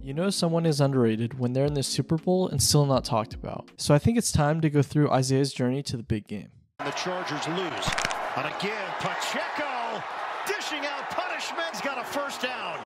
You know someone is underrated when they're in the Super Bowl and still not talked about. So I think it's time to go through Isiah's journey to the big game. The Chargers lose. And again, Pacheco dishing out punishment. He's got a first down.